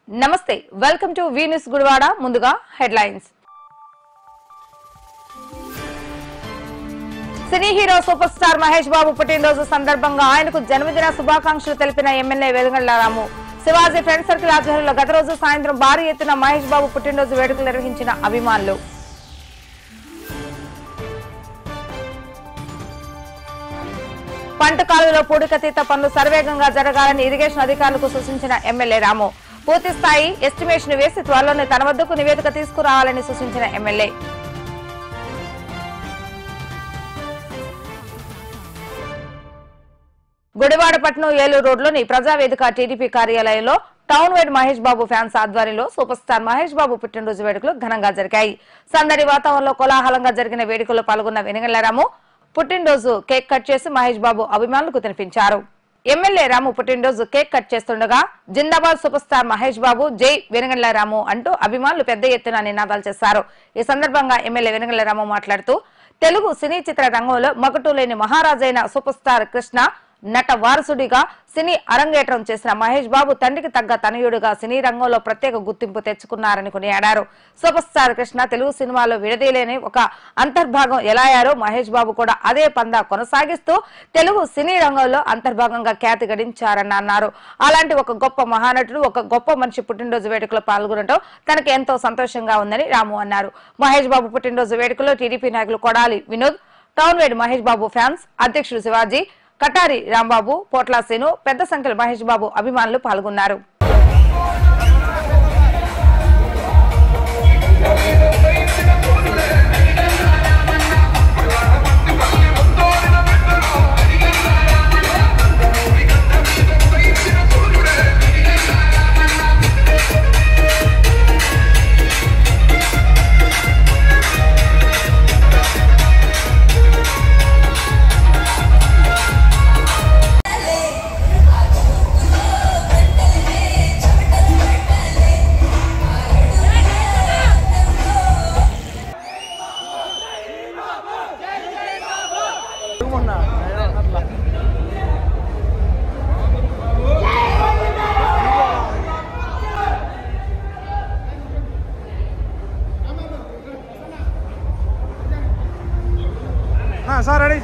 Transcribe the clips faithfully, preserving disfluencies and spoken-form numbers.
నమస్తే welcome to V news Gudivada ముందుగా headlines cine hero super star Mahesh Babu పుట్టినరోజు సందర్భంగా ఆయనకు జన్మదిన శుభాకాంక్షలు తెలిపిన MLA Velugandla Ramu Shivaji friend circle ఆధ్వర్యంలో గత రోజు సాయంత్రం భారీ ఎత్తున మహేష్ బాబు పుట్టినరోజు వేడుకలు నిర్వహించిన అభిమానులు పంట కాలువలో పూడికతీత పనులు సర్వేగంగా జరగాలని ఇరిగేషన్ అధికారులకు సూచించిన ఎమ్మెల్యే రాము పూర్తి స్థాయి ఎస్టిమేషన్ వేసి త్వరలోనే తన వద్దకు నివేదిక తీసుకురావాలని సూచించిన ఎమ్మెల్యే గుడివాడపట్నం ఏలూరు రోడ్లోని ప్రజావేదిక టీడీపీ కార్యాలయంలో town wide Mahesh Babu fans ఆధ్వర్యంలో సూపర్ స్టార్ మహేష్ బాబు పుట్టినరోజు వేడుకలు ఘనంగా జరిగాయి. సందడి వాతావరణంలో కోలాహలంగా జరిగిన వేడుకల్లో పాల్గొన్న వెనుగండ్ల రాము పుట్టినరోజు కేక్ కట్ చేసి మహేష్ బాబు అభిమానులకు తినిపించారు. ఎమ్మెల్యే రాము పుట్టినరోజు కేక్ కట్ చేస్తుండగా జిందాబాద్ సూపర్ స్టార్ మహేష్ బాబు జై వెనుగండ్ల రాము అంటూ అభిమానులు పెద్ద ఎత్తున నినాదాలు చేశారు. ఈ సందర్భంగా ఎమ్మెల్యే వెనుగండ్ల రాము మాట్లాడుతూ తెలుగు సినీ చిత్ర రంగంలో మగటూలేని మహారాజైన సూపర్ స్టార్ కృష్ణ నట వారసుడిగా సినీ అరంగేట్రం చేసిన మహేష్ బాబు తండ్రికి తగ్గ తనయుడిగా సినీ రంగంలో ప్రత్యేక గుర్తింపు తెచ్చుకున్నారని కొనియాడారు. సూపర్ స్టార్ కృష్ణ తెలుగు సినిమాలో విడదీయలేని ఒక అంతర్భాగం ఎలా అయ్యారో మహేష్ బాబు కూడా అదే పందా కొనసాగిస్తూ తెలుగు సినీ రంగంలో అంతర్భాగంగా ఖ్యాతి గడించారని అన్నారు. అలాంటి ఒక గొప్ప మహానటుడు ఒక గొప్ప మనిషి పుట్టినరోజు వేడుకలో పాల్గొనడం తనకు ఎంతో సంతోషంగా ఉందని రాము అన్నారు. మహేష్ బాబు పుట్టినరోజు వేడుకలో టీడీపీ నాయకులు Kodali Vinod, town wide Mahesh Babu fans అధ్యక్షుడు శివాజీ, కటారి రాంబాబు, పోట్ల సేను, పెద్ద సంఖ్యలో మహేష్ బాబు అభిమానులు పాల్గొన్నారు. సార్ రెడీ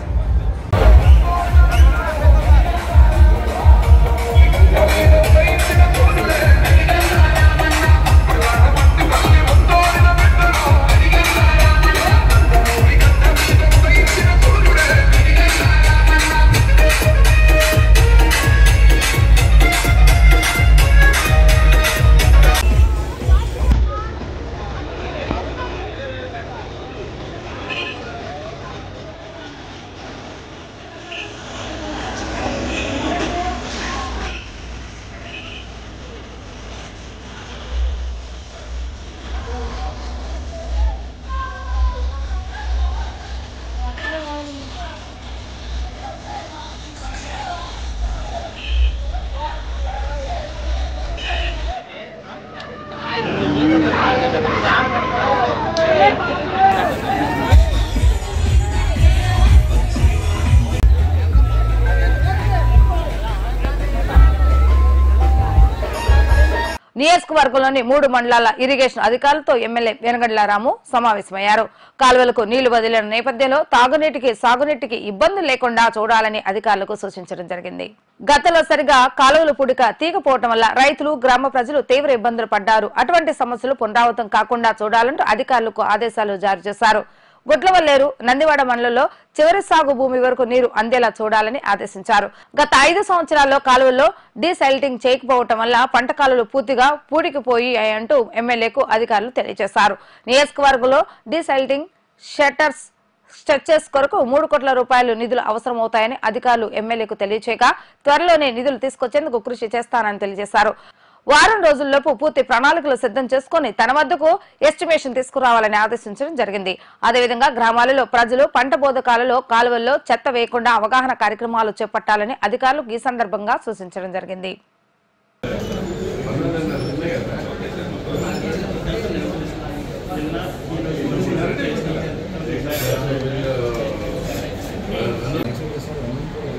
నియోజకవర్గంలోని మూడు మండలాల ఇరిగేషన్ అధికారులతో ఎమ్మెల్యే వెనుగండ్ల రాము సమావేశమయ్యారు. కాలువలకు నీళ్లు వదిలిన నేపథ్యంలో తాగునీటికి సాగునీటికి ఇబ్బందులు లేకుండా చూడాలని అధికారులకు సూచించడం జరిగింది. గతంలో సరిగా కాలువలు పుడిక తీగపోవటం వల్ల రైతులు గ్రామ ప్రజలు తీవ్ర ఇబ్బందులు పడ్డారు. అటువంటి సమస్యలు పునరావృతం కాకుండా చూడాలంటూ అధికారులకు ఆదేశాలు జారీ చేశారు. గుడ్లవల్లేరు నందివాడ మండలంలో చివరి సాగు భూమి వరకు నీరు అందేలా చూడాలని ఆదేశించారు. గత ఐదు సంవత్సరాల్లో కాలువల్లో డీసైల్టింగ్ చేయకపోవటం వల్ల పంట కాలువలు పూర్తిగా పూడికిపోయి అంటూ ఎమ్మెల్యేకు అధికారులు తెలియజేశారు. నియోజకవర్గంలో డీసైల్టింగ్ షట్టర్స్ స్ట్రెచెస్ కొరకు మూడు కోట్ల రూపాయలు నిధులు అవసరమవుతాయని అధికారులు ఎమ్మెల్యేకు తెలియచేయగా త్వరలోనే నిధులు తీసుకొచ్చేందుకు కృషి చేస్తానని తెలియజేశారు. వారం రోజుల్లోపు పూర్తి ప్రణాళికలు సిద్ధం చేసుకుని తన వద్దకు ఎస్టిమేషన్ తీసుకురావాలని ఆదేశించడం జరిగింది. అదేవిధంగా గ్రామాలలో ప్రజలు పంట బోధకాలలో కాలువల్లో చెత్త వేయకుండా అవగాహన కార్యక్రమాలు చేపట్టాలని అధికారులకు ఈ సందర్భంగా సూచించడం జరిగింది.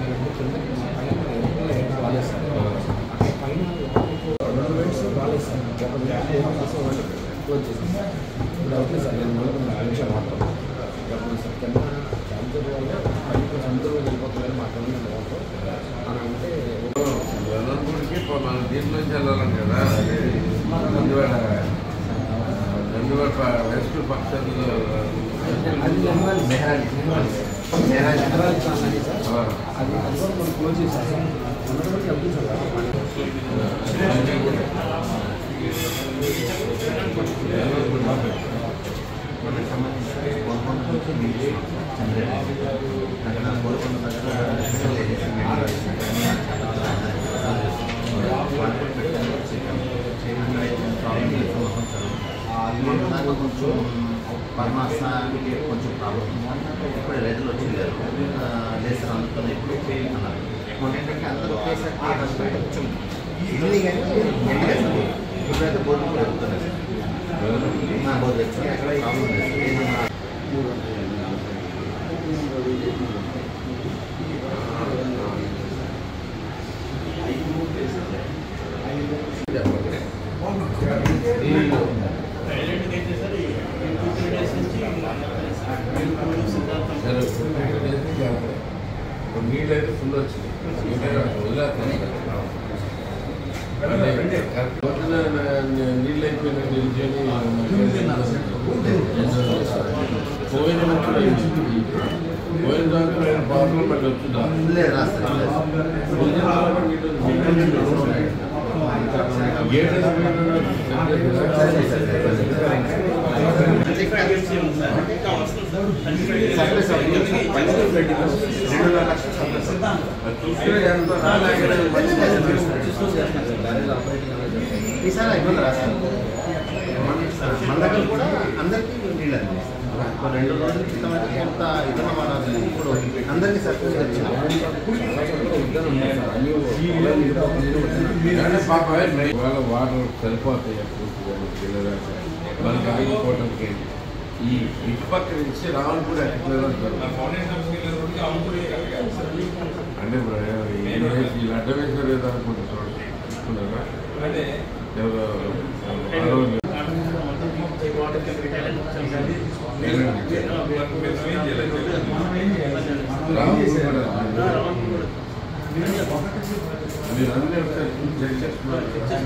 Gracias. క్లోజ్ చేసింది సార్. ఇప్పుడు అవుతుంది సార్. నేను మొదలు నాలుగు నిమిషాలు మాట్లాడు సార్. కింద క్యాన్సర్ వల్ల పది అందరూ వెళ్ళిపోతున్నారు మాట్లాడుతున్నారు అని అంటే మన దీంట్లో నుంచి వెళ్ళాలని కదా నందివాడ నందివాడ వెస్ట్ పక్కన అది నెహ్రాలి నెహ్రాలి నెహ్రాలి నెహ్రాలి అది సార్. అది అది కూడా మనం క్లోజ్ చేసాం సార్. మొదటి అవుతుంది సార్. మనకు సంబంధించి గోల్కొండ నుంచి మిగిలి చంద్రబాబు అక్కడ గోల్కొండ దగ్గర ప్రాబ్లం కొంచెం పరమాసానికి కొంచెం ప్రాబ్లం ఇప్పుడు రైతులు వచ్చింది లేసర్ అందుకని ఇప్పుడు అన్నారు. మొన్న ఏంటంటే అందరూ ఒకేసారి కొంచెం ఇల్లు కానీ ఎండి ఇప్పుడైతే బోర్డు కూడా వెళ్తున్నారు నా బోర్డు తెచ్చాను అక్కడ ప్రాబ్లం లేదు. నీళ్ళు అయితే ఫుల్ వచ్చింది నీళ్ళు అయిపోయిన పోయిన పోయిన దాకా ప్రాబ్లం మళ్ళీ వచ్చిందా ఈసారి అయిపోతుంది రాస్తారు. మన దగ్గర కూడా అందరికీ నీళ్ళు అందిస్తారు. రెండు రోజుల క్రితం అయితే కొంత ఇతర మన ఇప్పుడు అందరికీ సర్వీస్ వచ్చింది. వాటర్ సరిపోతాయి మనకి ఆగిపోవడానికి ఈ ఇటు పక్క నుంచి రావడం కూడా అంటే వీళ్ళు అడ్డ వేసారు ఏదో అనుకుంటున్నారు మీరు అన్నీ ఒకసారి చెక్ చేసుకున్నారు.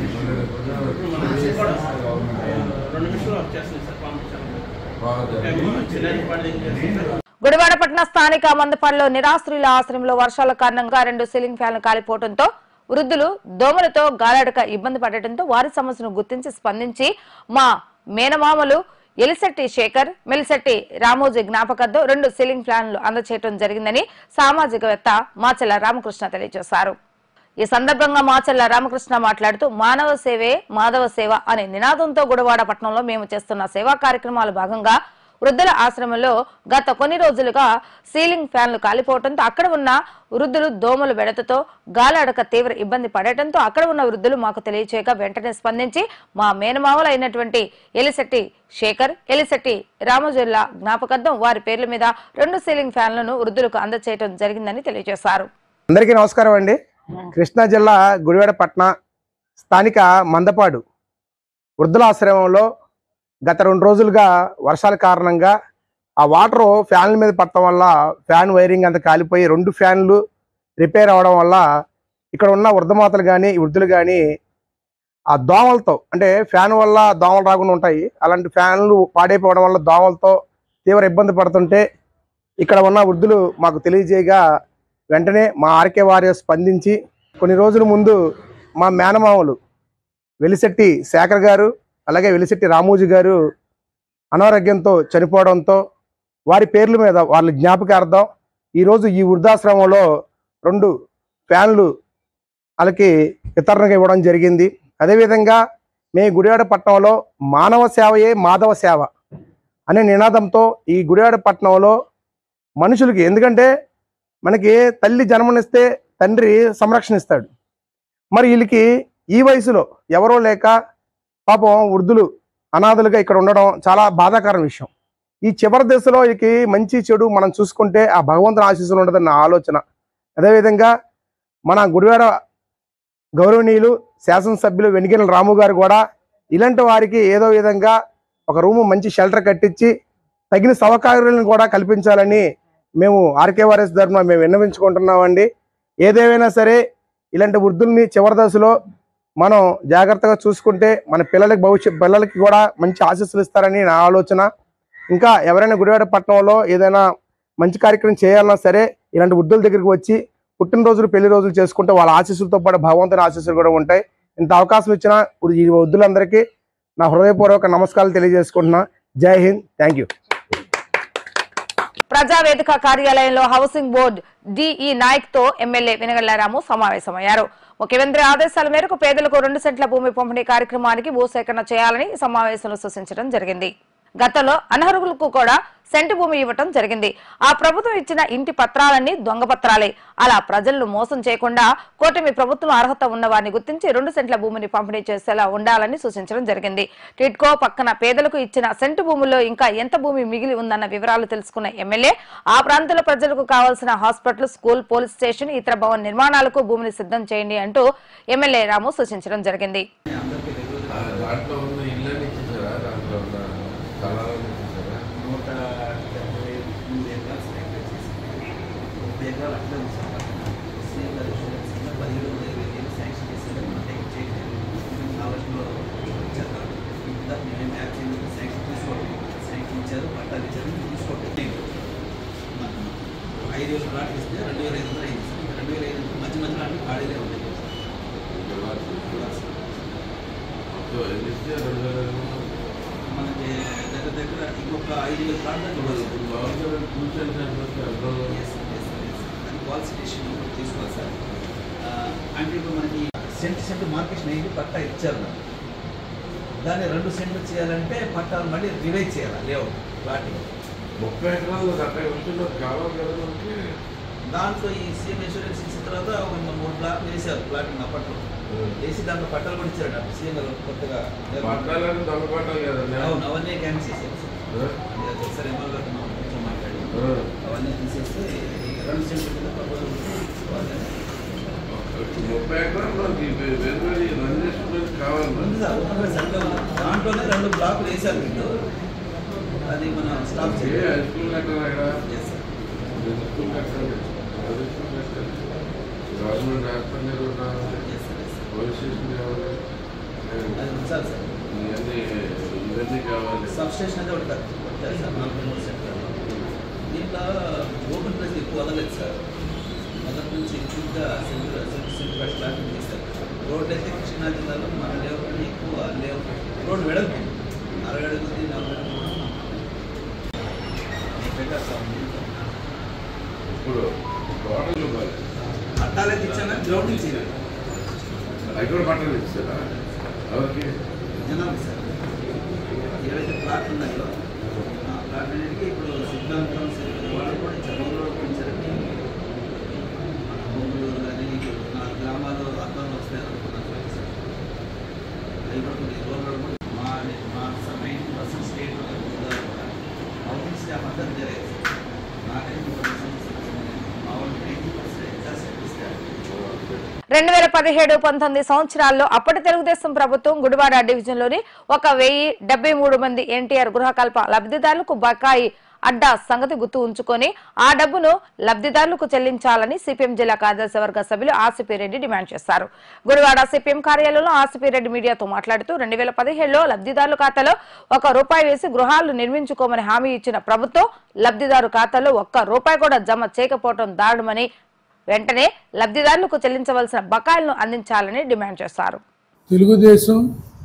గుడివాడ పట్టణ స్థానిక మందపాడులో నిరాశ్రుల ఆశ్రయంలో వర్షాల కారణంగా రెండు సీలింగ్ ఫ్యాన్లు కాలిపోవడంతో వృద్ధులు దోమలతో గాలాడక ఇబ్బంది పడటంతో వారి సమస్యను గుర్తించి స్పందించి మా మేనమామలు ఎలిశెట్టి శేఖర్ మెలిశెట్టి రామోజీ జ్ఞాపకార్థం రెండు సీలింగ్ ఫ్యాన్లు అందచేయడం జరిగిందని సామాజికవేత్త మాచెల్ల రామకృష్ణ తెలియజేశారు. ఈ సందర్భంగా మాచెల్ల రామకృష్ణ మాట్లాడుతూ మానవ సేవే మాధవ సేవ అనే నినాదంతో గుడివాడ పట్టణంలో మేము చేస్తున్న సేవా కార్యక్రమాల భాగంగా వృద్ధుల ఆశ్రమంలో గత కొన్ని రోజులుగా సీలింగ్ ఫ్యాన్లు కాలిపోవడంతో అక్కడ ఉన్న వృద్ధులు దోమలు బెడతతో గాలాడక తీవ్ర ఇబ్బంది పడటంతో అక్కడ ఉన్న వృద్ధులు మాకు తెలియచేయగా వెంటనే స్పందించి మా మేనమామలు అయినటువంటి ఎలిశెట్టి శేఖర్ ఎలిశెట్టి రామోజుల్లా జ్ఞాపకార్థం వారి పేర్ల మీద రెండు సీలింగ్ ఫ్యాన్లను వృద్ధులకు అందజేయడం జరిగిందని తెలియజేశారు. అందరికీ నమస్కారం అండి. కృష్ణా జిల్లా గుడివాడ పట్టణ స్థానిక మందపాడు వృద్ధులాశ్రమంలో గత రెండు రోజులుగా వర్షాల కారణంగా ఆ వాటర్ ఫ్యాన్ల మీద పడటం వల్ల ఫ్యాన్ వైరింగ్ అంతా కాలిపోయి రెండు ఫ్యాన్లు రిపేర్ అవ్వడం వల్ల ఇక్కడ ఉన్న వృద్ధమాతలు కానీ వృద్ధులు కానీ ఆ దోమలతో అంటే ఫ్యాన్ వల్ల దోమలు రాకుండా ఉంటాయి. అలాంటి ఫ్యాన్లు పాడైపోవడం వల్ల దోమలతో తీవ్ర ఇబ్బంది పడుతుంటే ఇక్కడ ఉన్న వృద్ధులు మాకు తెలియజేయగా వెంటనే మా ఆర్కే వారియర్స్ స్పందించి కొన్ని రోజుల ముందు మా మేనమామలు వెలిశెట్టి శేఖర్ గారు అలాగే వెలిశెట్టి రామోజీ గారు అనారోగ్యంతో చనిపోవడంతో వారి పేర్ల మీద వాళ్ళ జ్ఞాపకార్థం ఈరోజు ఈ వృద్ధాశ్రమంలో రెండు ఫ్యాన్లు వాళ్ళకి వితరణగా ఇవ్వడం జరిగింది. అదేవిధంగా మే గుడివాడ పట్టణంలో మానవ సేవయే మాధవ సేవ అనే నినాదంతో ఈ గుడివాడ పట్టణంలో మనుషులకి, ఎందుకంటే మనకి తల్లి జన్మనిస్తే తండ్రి సంరక్షణ ఇస్తాడు, మరి వీళ్ళకి ఈ వయసులో ఎవరో లేక పాపం వృద్ధులు అనాథలుగా ఇక్కడ ఉండడం చాలా బాధాకర విషయం. ఈ చివరి దశలో వీళ్ళకి మంచి చెడు మనం చూసుకుంటే ఆ భగవంతుని ఆశీస్సులు ఉండదన్న ఆలోచన. అదేవిధంగా మన గుడివాడ గౌరవనీయులు శాసనసభ్యులు వెనిగేల రాము గారు కూడా ఇలాంటి వారికి ఏదో విధంగా ఒక రూము మంచి షెల్టర్ కట్టించి తగిన సౌకర్యాలను కూడా కల్పించాలని మేము ఆర్కేఆర్ఎస్ తరఫున మేము విన్నవించుకుంటున్నామండి. ఏదేమైనా సరే ఇలాంటి వృద్ధుల్ని చివరి దశలో మనం జాగ్రత్తగా చూసుకుంటే మన పిల్లలకి భవిష్యత్ పిల్లలకి కూడా మంచి ఆశీస్సులు ఇస్తారని నా ఆలోచన. ఇంకా ఎవరైనా గుడివాడ పట్టణంలో ఏదైనా మంచి కార్యక్రమం చేయాలన్నా సరే ఇలాంటి వృద్ధుల దగ్గరికి వచ్చి పుట్టినరోజులు పెళ్లి రోజులు చేసుకుంటే వాళ్ళ ఆశీస్సులతో పాటు భగవంతుని ఆశీస్సులు కూడా ఉంటాయి. ఇంత అవకాశం ఇచ్చిన ఈ వృద్ధులందరికీ నా హృదయపూర్వక నమస్కారాలు తెలియజేసుకుంటున్నా. జై హింద్, థ్యాంక్ యూ. ప్రజావేదిక కార్యాలయంలో హౌసింగ్ బోర్డు డిఈ నాయక్ తో ఎమ్మెల్యే వెనగళ్లారాము సమావేశమయ్యారు. ముఖ్యమంత్రి ఆదేశాల మేరకు పేదలకు రెండు సెంట్ల భూమి పంపిణీ కార్యక్రమానికి భూసేకరణ చేయాలని ఈ సమావేశంలో సూచించడం జరిగింది. గతంలో అనర్హులకు కూడా సెంటు భూమి ఇవ్వటం జరిగింది. ఆ ప్రభుత్వం ఇచ్చిన ఇంటి పత్రాలన్నీ దొంగ పత్రాలే. అలా ప్రజలను మోసం చేయకుండా కూటమి ప్రభుత్వం అర్హత ఉన్న వారిని గుర్తించి రెండు సెంట్ల భూమిని పంపిణీ చేసేలా ఉండాలని సూచించడం జరిగింది. టిడ్కో పక్కన పేదలకు ఇచ్చిన సెంటు భూముల్లో ఇంకా ఎంత భూమి మిగిలి ఉందన్న వివరాలు తెలుసుకున్న ఎమ్మెల్యే ఆ ప్రాంతంలో ప్రజలకు కావాల్సిన హాస్పిటల్, స్కూల్, పోలీస్ స్టేషన్, ఇతర భవన నిర్మాణాలకు భూమిని సిద్ధం చేయండి అంటూ ఎమ్మెల్యే రాము సూచించడం జరిగింది. ఐదు వేల ప్లాట్లు ఇస్తే రెండు వేల ఐదు వందలు అయింది. రెండు వేల ఐదు వందలు మధ్య మధ్యలో అన్ని ఖాళీలే ఉంటాయి. మనకి దగ్గర దగ్గర ఇంకొక ఐదు వేల ప్లాట్లు అది క్వాలిఫికేషన్ తీసుకోవాలి సార్. అంటే ఇప్పుడు మనకి సెంట్ సెంట్ మార్కెషన్ అయ్యి పట్టా ఇచ్చారు మనం. దాన్ని రెండు సెంట్లు చేయాలంటే పట్టాలు మళ్ళీ రివైజ్ చేయాలి లేఅవుట్ ప్లాటింగ్. ముప్పై ఎకరాలు అక్కడ ఉంటుందో కావాలి కదా మనకి. దాంట్లో ఈ సీఎం ఇన్సూరెన్స్ ఇచ్చిన తర్వాత ఒక మూడు ప్లాట్లు వేసారు ప్లాటింగ్ అప్పట్లో వేసి దాంట్లో పట్టాలు కూడా ఇచ్చారు సీఎం గారు కొత్తగా. పట్టాలని దొంగ పట్టాలి కదా. అవును, అవన్నీ క్యాన్సిల్ చేశారు సార్. ఎమ్మెల్యే గారు కొంచెం మాట్లాడి అవన్నీ తీసేస్తే రెండు సెంట్లు కింద ప్రపోజల్ ముప్పై ఎకరాలు రన్ కావాలి దాంట్లోనే రెండు బ్లాకులు వేసారు వీళ్ళు. అది మన స్టాప్ చేయాలి. గవర్నమెంట్ హాస్పిటల్ పోలీస్ స్టేషన్ కావాలి. అది ఉంచాలి సార్. ఇవన్నీ ఇవన్నీ కావాలి. సబ్ స్టేషన్ అయితే ఒకటి కొట్టారు సార్ నలభై మూడు సెంటర్. దీంట్లో ఓపెన్ ప్లేస్ ఎక్కువ వదలేదు సార్. మొదటి నుంచి ఎక్కువగా సెంటర్ సెంటర్ బట్టి ప్లాటింగ్ చేశారు. రోడ్డు అయితే కృష్ణా జిల్లాలో మన లేఅవుట్ ఎక్కువ లేఅవుట్ రోడ్డు వెడల్పు అరవై అడుగుతుంది నలభై అడుగుతుంది. ఇప్పుడు టోటల్ పట్టాలైతే ఇచ్చాను గ్రౌండ్ ఇచ్చారు. అవి కూడా పట్టాలు ఇచ్చారా ఎవరికి? జనాలు సార్. ఏవైతే ప్లాట్లు ఉన్నాయో ఆ ప్లాట్ అన్నిటికీ ఇప్పుడు సిద్ధాంతం వాళ్ళు కూడా చదువులో పెంచారని మన భూములు కానీ నాలుగు గ్రామాలు అర్థంలో వస్తాయి అనుకున్నారు. అవి కూడా కొన్ని రోజులు కూడా మా మా ninety percent state housing staff అంతా జరిగేది. నాకైతే మా వాళ్ళు నైన్టీ పర్సెంట్ ఎగ్జాస్ట్ ఇస్తారు. రెండు వేల పదిహేడు పంతొమ్మిది సంవత్సరాల్లో అప్పటి తెలుగుదేశం ప్రభుత్వం గుడివాడ డివిజన్లోని ఒక వెయ్యి డెబ్బై మూడు మంది ఎన్టీఆర్ గృహకల్ప లబ్ధిదారులకు బకాయి అడ్డా సంగతి గుర్తు ఉంచుకొని ఆ డబ్బును లబ్ధిదారులకు చెల్లించాలని సిపిఎం జిల్లా కార్యదర్శి వర్గ సభ్యులు ఆసిపిరెడ్డి డిమాండ్ చేశారు. గుడివాడ సిపిఎం కార్యాలయంలో ఆసిపిరెడ్డి మీడియాతో మాట్లాడుతూ రెండు వేల పదిహేడులో లబ్ధిదారుల ఖాతాలో ఒక రూపాయి వేసి గృహాలు నిర్మించుకోమని హామీ ఇచ్చిన ప్రభుత్వం లబ్ధిదారు ఖాతాలో ఒక్క రూపాయి కూడా జమ చేయకపోవడం దారుణమని వెంటనే లబ్ధిదారులకు చెల్లించవలసిన బకాయిలను అందించాలని డిమాండ్ చేశారు. తెలుగుదేశం,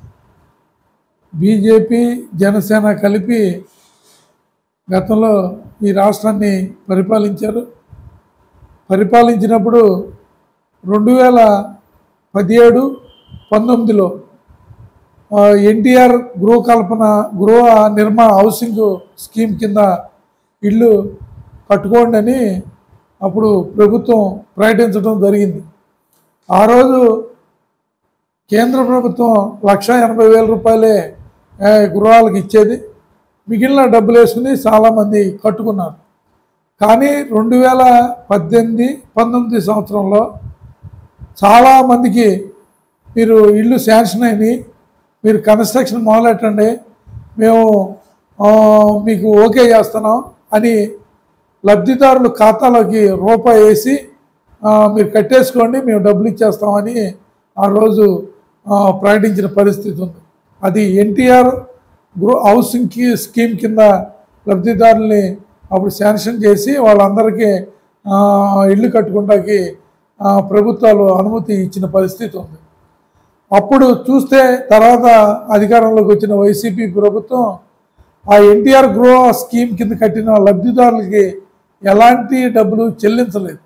బీజేపీ, జనసేన కలిపి గతంలో ఈ రాష్ట్రాన్ని పరిపాలించారు. పరిపాలించినప్పుడు రెండు వేల పదిహేడు పంతొమ్మిదిలో ఎన్టీఆర్ గృహకల్పన గృహ నిర్మాణ హౌసింగ్ స్కీమ్ కింద ఇల్లు కట్టుకోండి అని అప్పుడు ప్రభుత్వం ప్రకటించడం జరిగింది. ఆ రోజు కేంద్ర ప్రభుత్వం లక్ష ఎనభై వేల రూపాయలే గృహాలకు ఇచ్చేది. మిగిలిన డబ్బులు వేసుకుని చాలామంది కట్టుకున్నారు. కానీ రెండు వేల పద్దెనిమిది పంతొమ్మిది సంవత్సరంలో చాలామందికి మీరు ఇల్లు శాంక్షన్ అయినాయి, మీరు కన్స్ట్రక్షన్ మొదలెట్టండి, మేము మీకు ఓకే చేస్తున్నాం అని లబ్ధిదారుల ఖాతాలోకి రూపాయి వేసి మీరు కట్టేసుకోండి, మేము డబ్బులు ఇచ్చేస్తామని ఆ రోజు ప్రకటించిన పరిస్థితి ఉంది. అది ఎన్టీఆర్ గృహ హౌసింగ్ స్కీమ్ కింద లబ్ధిదారుల్ని అప్పుడు శాంక్షన్ చేసి వాళ్ళందరికీ ఇళ్ళు కట్టుకుంటాకి ప్రభుత్వాలు అనుమతి ఇచ్చిన పరిస్థితి ఉంది. అప్పుడు చూస్తే తర్వాత అధికారంలోకి వచ్చిన వైసీపీ ప్రభుత్వం ఆ ఎన్టీఆర్ గృహ స్కీమ్ కింద కట్టిన లబ్ధిదారులకి ఎలాంటి డబ్బులు చెల్లించలేదు.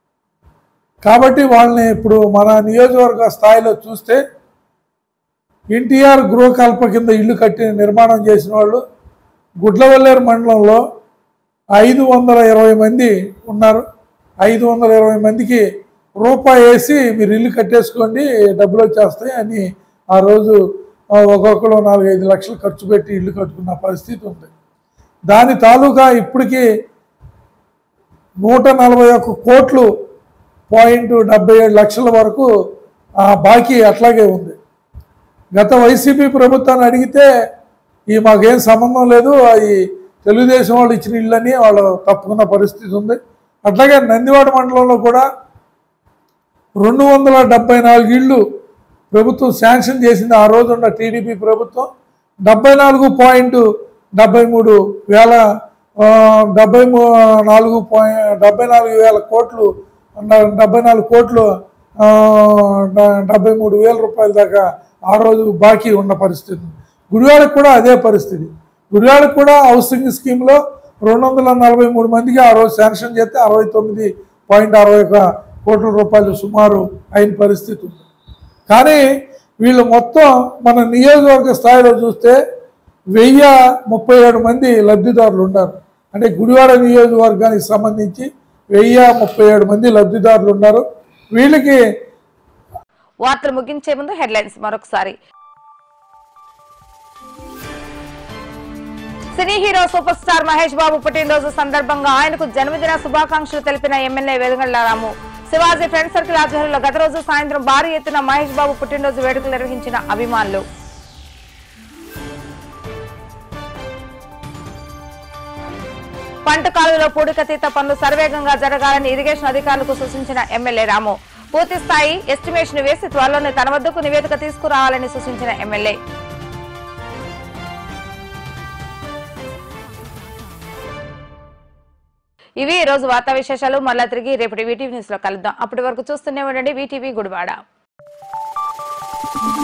కాబట్టి వాళ్ళని ఇప్పుడు మన నియోజకవర్గ స్థాయిలో చూస్తే ఎన్టీఆర్ గృహకల్ప కింద ఇల్లు కట్టి నిర్మాణం చేసిన వాళ్ళు గుడ్లవల్లేరు మండలంలో ఐదు వందల ఇరవై మంది ఉన్నారు. ఐదు వందల ఇరవై మందికి రూపాయి వేసి మీరు ఇల్లు కట్టేసుకోండి, డబ్బులు వచ్చేస్తాయి అని ఆ రోజు ఒక్కొక్కరు నాలుగైదు లక్షలు ఖర్చు పెట్టి ఇల్లు కట్టుకున్న పరిస్థితి ఉంది. దాని తాలూకా ఇప్పటికీ నూట నలభై ఒక్క కోట్లు పాయింట్ డెబ్బై ఏడు లక్షల వరకు ఆ బాకీ అట్లాగే ఉంది. గత వైసీపీ ప్రభుత్వాన్ని అడిగితే ఈ మాకేం సంబంధం లేదు, అది తెలుగుదేశం వాళ్ళు ఇచ్చిన ఇళ్ళని వాళ్ళు తప్పుకున్న పరిస్థితి ఉంది. అట్లాగే నందివాడ మండలంలో కూడా రెండు వందల డెబ్బై నాలుగు ఇళ్ళు ప్రభుత్వం శాంక్షన్ చేసింది ఆ రోజున్న టీడీపీ ప్రభుత్వం. డెబ్బై నాలుగు పాయింట్ డెబ్బై మూడు వేల డెబ్బై నాలుగు పాయింట్ డెబ్బై నాలుగు వేల కోట్లు డెబ్బై నాలుగు కోట్లు డెబ్బై మూడు వేల రూపాయల దాకా ఆ రోజు బాకీ ఉన్న పరిస్థితి. గుడివాడకు కూడా అదే పరిస్థితి. గుడివాడకు కూడా హౌసింగ్ స్కీమ్లో రెండు వందల నలభై మూడు మందికి ఆ రోజు శాంక్షన్ చేస్తే అరవై తొమ్మిది పాయింట్ అరవై ఒక కోట్ల రూపాయలు సుమారు అయిన పరిస్థితి ఉంది. కానీ వీళ్ళు మొత్తం మన నియోజకవర్గ స్థాయిలో చూస్తే వెయ్యి ముప్పై ఏడు మంది లబ్ధిదారులు ఉన్నారు. అంటే గుడివాడ నియోజకవర్గానికి సంబంధించి వెయ్యి ముప్పై ఏడు మంది లబ్ధిదారులు ఉన్నారు. వీళ్ళకి వార్తలు ముగించే ముందు హెడ్లైన్స్ మరొకసారి. Cine hero super star Mahesh Babu పుట్టినరోజు సందర్భంగా ఆయనకు జన్మదిన శుభాకాంక్షలు తెలిపిన MLA Velugandla Ramu. Shivaji friend circle ఆధ్వర్యంలో గత రోజు సాయంత్రం భారీ ఎత్తున మహేష్ బాబు పుట్టినరోజు వేడుకలు నిర్వహించిన అభిమానులు. పంట కాలువలో పూడికతీత పనులు సర్వేగంగా జరగాలని ఇరిగేషన్ అధికారులకు సూచించిన ఎమ్మెల్యే రాము. పూర్తి స్థాయి ఎస్టిమేషన్ వేసి త్వరలోనే తన వద్దకు నివేదిక తీసుకురావాలని సూచించిన ఎమ్మెల్యే. ఇవి ఈ రోజు వార్తా విశేషాలు. మళ్ళా తిరిగి రేపటి వీటీవీ న్యూస్ లో కలుద్దాం. అప్పటి వరకు చూస్తూనే ఉండండి వీటీవీ గుడివాడ.